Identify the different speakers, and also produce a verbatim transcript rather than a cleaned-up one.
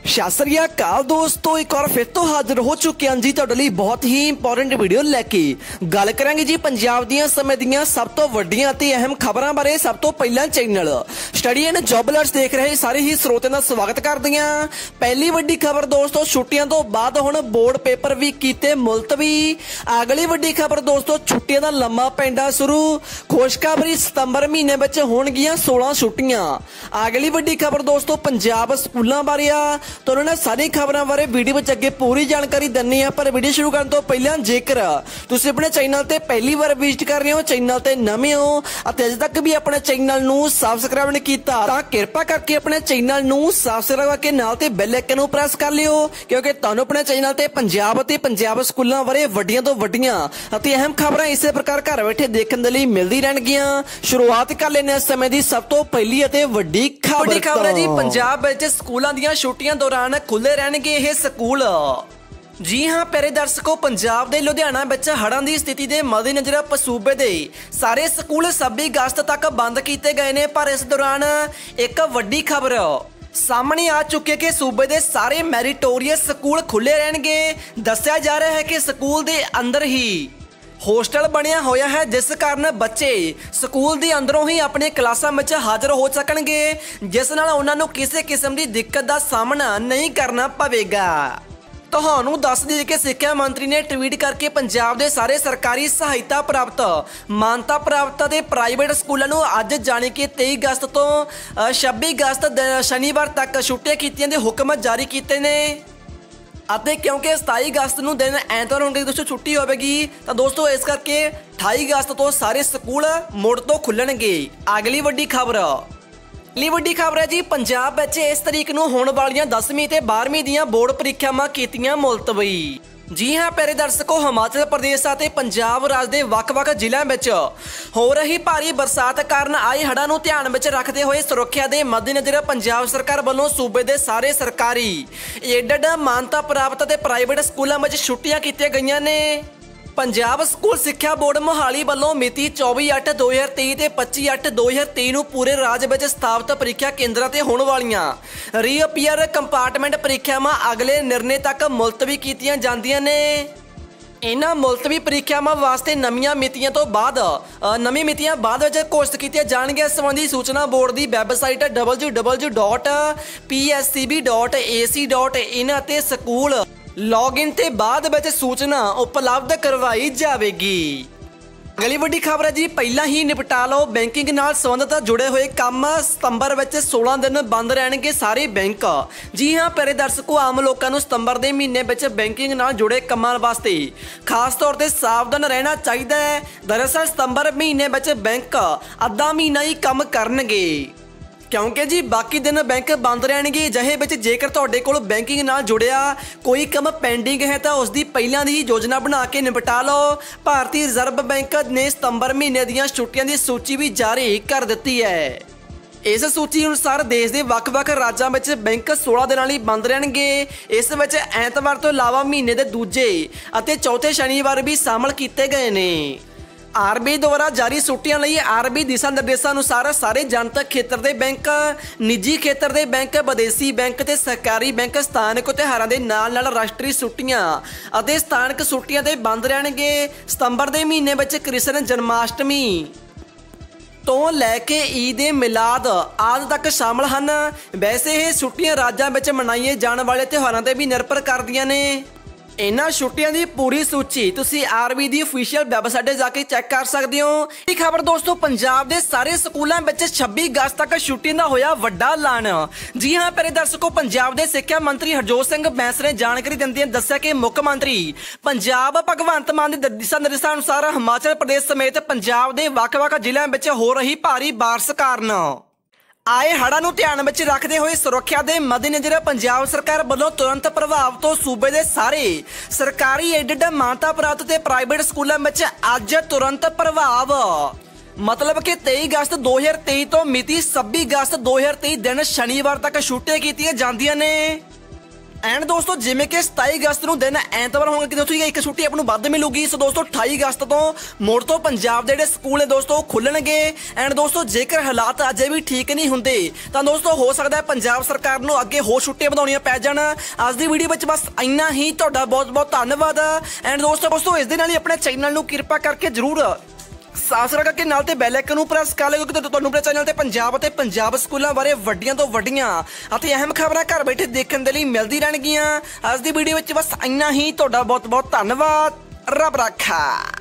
Speaker 1: सत श्री अकाल दोस्तों, एक और फिर तो हाजिर हो चुके हैं जी तुहाडे लई बहुत ही इंपोर्टेंट वीडियो लैके गल करांगे जी पंजाब दीयां समय दीयां सब तो वड्डियां ते अहम खबरां बारे। सब तो पहला channel study and job alerts देख रहे सारे ही स्रोतिਆਂ ਦਾ स्वागत करदे हां। पहली वड्डी खबर दोस्तों, छुट्टियां तो बाद हुण बोर्ड पेपर भी कीते मुलतवी। अगली वड्डी खबर दोस्तों, छुट्टियां दा लम्मा पैंडा शुरू। खुशखबरी सितंबर महीने विच होणगीਆਂ सोलह छुट्टियां। अगली वड्डी खबर दोस्तों, पंजाब स्कूलों बारे आ। तो उन्होंने सारी खबरों बारे वीडियो में अगे पूरी जानकारी देनी है। पर वीडियो शुरू करने तो पहले जेकर तुम अपने चैनल ते पहली बार विजिट कर रहे हो, चैनल ते नवे हो अते अजे तक भी अपने चैनल नू सबसक्राइब नहीं किया तो कृपा करके अपने चैनल नू सबसक्राइब करके नाल ते बेल आइकन नू प्रेस कर लियो, क्योंकि तुहानू अपने चैनल ते पंजाब ते पंजाब स्कूलों बारे वड्डियां तो वड्डियां अते अहम खबरां इसे प्रकार घर बैठे देखने के लिए मिलती रहणगीਆਂ। शुरुआत कर लेने इस समय की सब तो पहली अते वड्डी खबर खबर है जी, पंजाब विच स्कूलों दीयां छुट्टियां दौरान खुले रहणगे ये स्कूल। जी हाँ प्यारे दर्शकों, पंजाब दे लुधियाना विच हड़ां दी स्थिति दे मद्देनज़र सूबे दे सारे स्कूल छब्बी अगस्त तक बंद किए गए ने। पर इस दौरान एक वड्डी खबर सामने आ चुकी है कि सूबे दे सारे मैरिटोरियस स्कूल खुले रहणगे। दस्सिया जा रहा है कि स्कूल दे अंदर ही होस्टल बनिया होया है, जिस कारण बच्चे स्कूल के अंदरों ही अपने क्लासां में हाजिर हो सकणगे, जिस नाल उन्हां नूं किसी किस्म की दिक्कत का सामना नहीं करना पवेगा। तुहानू दस दी कि सिक्ख्या मंत्री ने ट्वीट करके पंजाब के सारे सरकारी सहायता प्राप्त मानता प्राप्त के प्राइवेट स्कूलों नूं अज जाने कि तेई अगस्त तो छब्बी अगस्त शनिवार तक छुट्टियां कीतियां दे हुक्म जारी किए ने। अते क्योंकि सताई अगस्त नूं दिन ऐतवार होने दोस्तों छुट्टी होगी, तो दोस्तों इस करके अठाई अगस्त तो सारे स्कूल मुड़ तो खुलणगे। अगली वड्डी खबर अगली वड्डी खबर है जी, पंजाब विच इस तरीक नूं होण वालियां दसवीं ते बारहवीं दीयां बोर्ड परीक्षावां कीतियां मुलतवी। जी हाँ प्यारे दर्शकों, हिमाचल प्रदेश और पंजाब राज के वख-वख जिलों में हो रही भारी बरसात कारण आए हड़ां नूं ध्यान में रखते हुए सुरक्षा के मद्देनज़र पंजाब सरकार वालों सूबे के सारे सरकारी एडड मानता प्राप्त ते प्राइवेट स्कूलों में छुट्टियां कीतियां गईयां ने। पंजाब स्कूल सिक्ख्या बोर्ड मोहाली वालों मिति चौबी अठ दो हज़ार तेई ते पच्ची अठ दो हज़ार तेई नूं पूरे राज्य में स्थापित परीक्षा केंद्रां ते होण वालियां रीअपीयर कंपार्टमेंट परीक्षावां अगले निर्णय तक मुलतवी कीतियां जांदियां ने। इन्हां मुलतवी परीक्षावां वास्ते नवीं मितियां तो बाद नवीं मितियां बाद विच घोषित कीतियां जाणगीआं। संबंधी सूचना बोर्ड की website W W W dot P S C B dot A C dot in ते स्कूल लॉगिन ते बाद विच सूचना उपलब्ध करवाई जाएगी। अगली वड्डी खबर है जी, पहला ही निपटा लो बैंकिंग नाल संबंधित जुड़े हुए काम। सितंबर विच सोलह दिन बंद रहणगे सारे बैंक। जी हाँ प्यारे दर्शकों, आम लोगों को सितंबर के महीने विच बैंकिंग नाल जुड़े कामां वास्ते खास तौर पर सावधान रहना चाहिए है। दरअसल सितंबर महीने विच बैंक अद्धा महीना ही काम करनगे, क्योंकि जी बाकी दिन बैंक बंद रहणगे। जहे विच जेकर तुहाडे कोल बैंकिंग नाल जुड़िया कोई काम पेंडिंग है तो उसकी पहलां दी ही योजना बना के निपटा लो। भारतीय रिजर्व बैंक ने सितंबर महीने दीयां छुट्टियां की सूची भी जारी कर दी है। इस सूची अनुसार देश के वख-वख राज्यों में बैंक सोलह दिनों लिए बंद रहणगे। इस विच ऐतवार तो इलावा महीने के दूजे और चौथे शनिवार भी शामिल किए गए ने। आरबीआई द्वारा जारी छुट्टियां लई आरबीआई दिशा निर्देशों अनुसार सारे जनतक खेत्र के बैंक, निजी खेत्र के बैंक, विदेशी बैंक ते सरकारी बैंक स्थानक त्योहारों के नाल नाल राष्ट्रीय छुट्टियां अते स्थानक छुट्टियां ते बंद रहणगे। सितंबर के महीने में कृष्ण जन्माष्टमी तो लैके ईद ए मिलाद आदि तक शामिल हैं। वैसे ये छुट्टियां राज्यों में मनाए जाने वाले त्योहारों पर भी निर्भर करदियां ने। इन्हां छुट्टियां की पूरी सूची तुसी आरबीआई की ऑफिशियल वैबसाइट जाके चेक कर सकते हो। ये खबर दोस्तों, पंजाब के सारे स्कूलों में छब्बी अगस्त तक छुट्टियां का होया वड्डा ऐलान। जी हाँ प्यारे दर्शकों, पंजाब के सिक्ख्या मंत्री हरजोत सिंह बैंस ने जानकारी दिंदियां दस्सिया कि मुख्यमंत्री पंजाब भगवंत मान के दिशा निर्देशों अनुसार हिमाचल प्रदेश समेत पंजाब के वख-वख जिलों में हो रही भारी बारिश कारण आए हड़ां नूं ध्यान में रखते हुए सुरक्षा के मद्देनज़र पंजाब सरकार वालों तुरंत प्रभाव तो सूबे के सारे सरकारी एडड मानता प्राप्त ते प्राइवेट स्कूलों में अज तुरंत प्रभाव मतलब कि तेई अगस्त दो हज़ार तेई तो मिति छब्बी अगस्त दो हज़ार तेई दिन शनिवार तक छुट्टियां कीतियां जांदियां ने। ਐਂਡ ਦੋਸਤੋ ਜਿਵੇਂ ਕਿ ਸਤਾਈ ਅਗਸਤ ਨੂੰ ਦਿਨ ਐਤਵਾਰ ਹੋਣਗੇ ਕਿ ਦੋਸਤੋ ਇੱਕ ਛੁੱਟੀ ਆਪ ਨੂੰ ਵੱਧ ਮਿਲੂਗੀ। ਸੋ ਦੋਸਤੋ ਅਠਾਈ ਅਗਸਤ ਤੋਂ ਮੁੜ ਤੋਂ ਪੰਜਾਬ ਦੇ ਜਿਹੜੇ ਸਕੂਲ ਨੇ ਦੋਸਤੋ ਖੁੱਲਣਗੇ। ਐਂਡ ਦੋਸਤੋ ਜੇਕਰ ਹਾਲਾਤ ਅਜੇ ਵੀ ਠੀਕ ਨਹੀਂ ਹੁੰਦੇ ਤਾਂ ਦੋਸਤੋ ਹੋ ਸਕਦਾ ਹੈ ਪੰਜਾਬ ਸਰਕਾਰ ਨੂੰ ਅੱਗੇ ਹੋਰ ਛੁੱਟੀਆਂ ਵਧਾਉਣੀਆਂ ਪੈ ਜਾਣ। ਅੱਜ ਦੀ ਵੀਡੀਓ ਵਿੱਚ ਬਸ ਇੰਨਾ ਹੀ। ਤੁਹਾਡਾ ਬਹੁਤ ਬਹੁਤ ਧੰਨਵਾਦ। ਐਂਡ ਦੋਸਤੋ ਦੋਸਤੋ ਇਸ ਦੇ ਨਾਲ ਹੀ ਆਪਣੇ ਚੈਨਲ ਨੂੰ ਕਿਰਪਾ ਕਰਕੇ ਜ਼ਰੂਰ ਸਾਬਸਕ੍ਰਾਈਬ ਕਰਕੇ ਨਾਲ ਤੇ ਬੈਲ ਆਈਕਨ ਨੂੰ ਪ੍ਰੈਸ ਕਰ ਲਿਓ ਕਿਉਂਕਿ ਤੁਹਾਨੂੰ ਆਪਣੇ ਚੈਨਲ ਤੇ ਪੰਜਾਬ ਅਤੇ ਪੰਜਾਬ ਸਕੂਲਾਂ ਬਾਰੇ ਵੱਡੀਆਂ ਤੋਂ ਵੱਡੀਆਂ ਅਤੇ ਅਹਿਮ ਖਬਰਾਂ ਘਰ ਬੈਠੇ ਦੇਖਣ ਦੇ ਲਈ ਮਿਲਦੀ ਰਹਿਣਗੀਆਂ। ਅੱਜ ਦੀ ਵੀਡੀਓ ਵਿੱਚ ਬਸ ਇੰਨਾ ਹੀ। ਤੁਹਾਡਾ ਬਹੁਤ ਬਹੁਤ ਧੰਨਵਾਦ। ਰੱਬ ਰਾਖਾ।